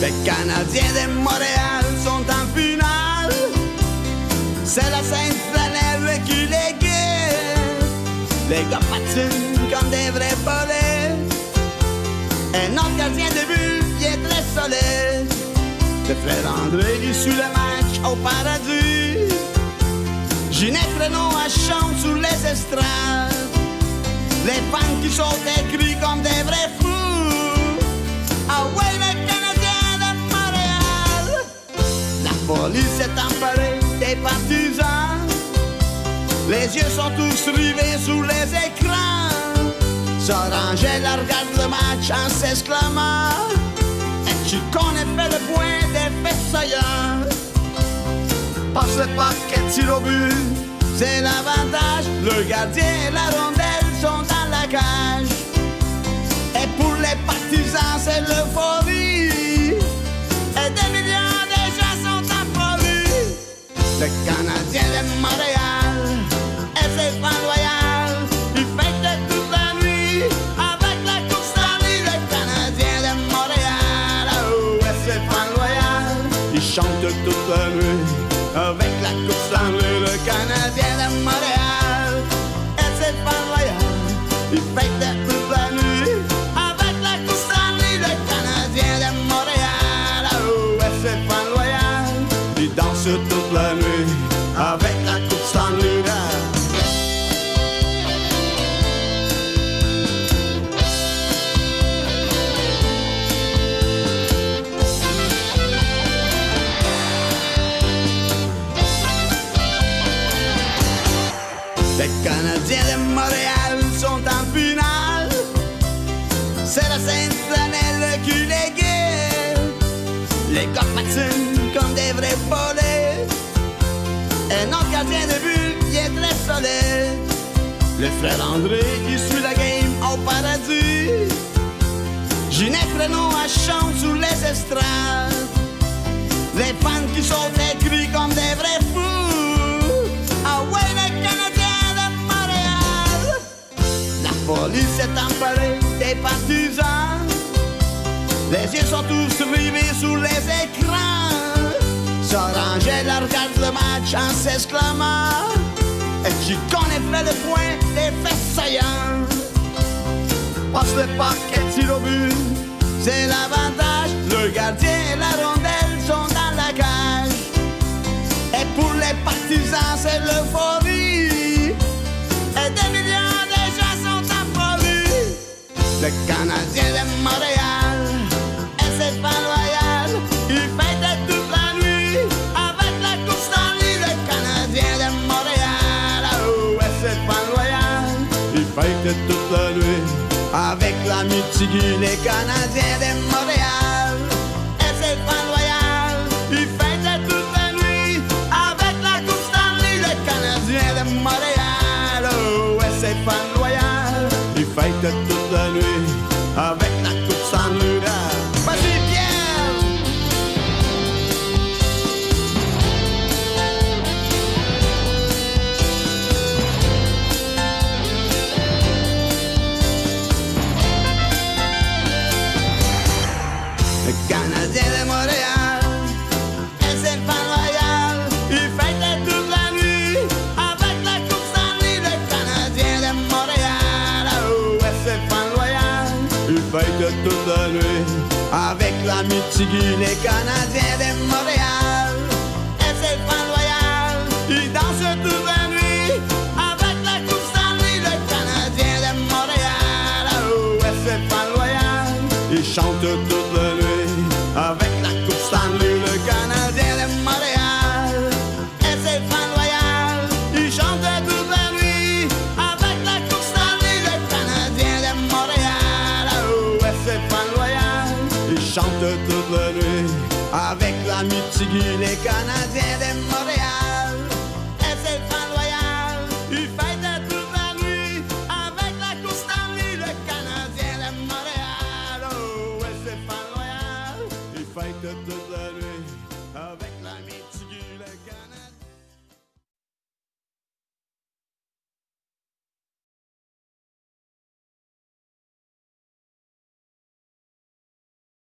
Les Canadiens de Montréal sont en finale. C'est la Sainte Flanelle qui les guide. Les gars patinent comme des vrais volets. Et notre gardien de but, il est très solide. Le frère André, il suit le match au paradis. Ginette Renaud chante sous les estrades. Les fans qui sautent et crient comme des vrais fous. Ah ouais, les Canadiens de Montréal. La police est emparée des partisans. Les yeux sont tous rivés sous les écrans. Sorangella regarde le match en s'exclamant: et tu connais fait le point des faits saillants. Passe le paquet, tire au but, c'est l'avantage. Le gardien et la rondelle sont dans la cage. Et pour les partisans, c'est l'euphorie. Et des millions de gens sont en folie. Le Canadien de Montréal et ses fans loyaux, ils fêtent toute la nuit avec la Coupe Stanley. Le Canadien de Montréal, oh, et ses fans loyaux, ils chantent toute la nuit avec la Coupe Stanley. Le Canadien de Montréal et ses fans loyaux, ils fêtent toute la nuit avec la Coupe Stanley. Le Canadien de Montréal, oh, et ses fans loyaux, ils dansent toute la nuit avec la Coupe Stanley. Les Canadiens de Montréal sont en finale. C'est la Sainte Flanelle qui les guide. Les gars patinent comme des vrais volets. Et notre gardien de but, il est très solide. Le frère André, il suit la game au paradis. Ginette Renaud chante sous les estrades. Les fans qui sautent et crient comme des vrais fous. Ah ouais, les Canadiens de Montréal. La police est emparée des partisans. Les yeux sont tous rivés sous les écrans. Sorangella regarde le match en s'exclamant: et tu connais fait le point des faits saillants. Passe le paquet, tire au but, c'est l'avantage. Le gardien et la rondelle sont dans la cage. Et pour les partisans, c'est l'euphorie. Et des millions de gens sont en folie. Le Canadien de Montréal et ses fans loyaux, ils fêtent toute la nuit avec la Coupe Stanley. Le Canadien de Montréal, oh, et ses fans loyaux, ils fêtent toute la nuit avec la Mitigui. Les Canadiens de Montréal et ses fans loyaux, ils fêtent toute la nuit avec la Coupe Stanley. Le Canadien de Montréal, oh, et ses fans loyaux, ils fêtent toute la nuit avec la Coupe Stanley. Vas-y, Pierre! Le Canadien de Montréal et ses fans loyaux, ils fêtent toute la nuit avec la Coupe Stanley. Le Canadien de Montréal, oh, et ses fans loyaux, ils fêtent toute la nuit avec la Mitigui. Les Canadiens de Montréal et ses fans loyaux, ils dansent toute la nuit avec la Coupe Stanley. Le Canadien de Montréal, oh, et ses fans loyaux, ils chantent toute la nuit avec la Coupe Stanley. Le Canadien de Montréal et ses fans loyaux, ils chantent toute la nuit avec la Coupe Stanley. Le Canadien de Montréal, oh, et ses fans loyaux, ils chantent toute la nuit avec la Mitigui. Les Canadiens de Montréal et ses fans loyaux, ils fêtent toute la nuit avec la Coupe Stanley. Le Canadien de Montréal, oh, et ses fans loyaux, ils fêtent toute